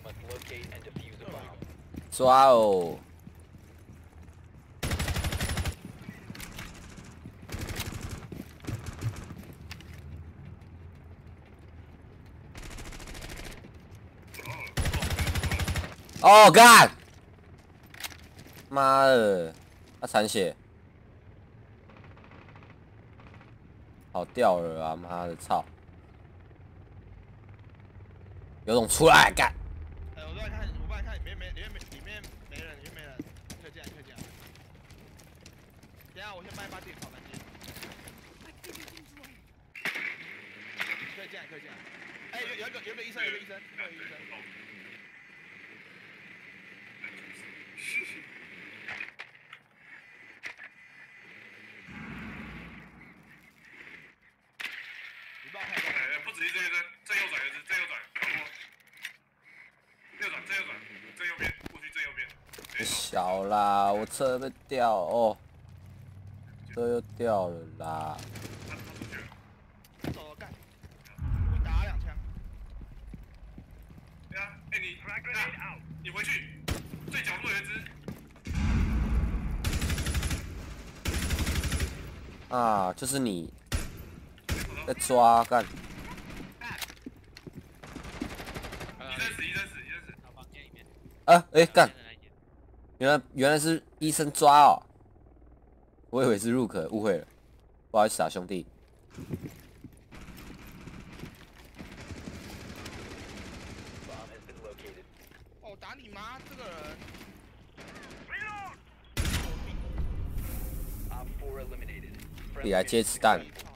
抓哦！哦，干！妈的，他残血，好掉了啊！妈的，操！有种出来干！ 我帮你看，里面没人，里面没人，可以进来。等下我先帮你把自己跑干净。可以进来。哎，有一个医生。你帮我看。 不止一只医生，正右转，正右边，过去正右边。 小啦，我车被掉哦，车又掉了啦。 他出去了。 走了干，我打2枪。 对啊，哎你回去，最角落有一只。 啊，就是你在抓干。 医生死。 房间里面。 啊，哎干！原来是医生抓哦，我以为是入口，误会了，不好意思啊，兄弟。 哦，打你妈这个人！ 你来接子弹。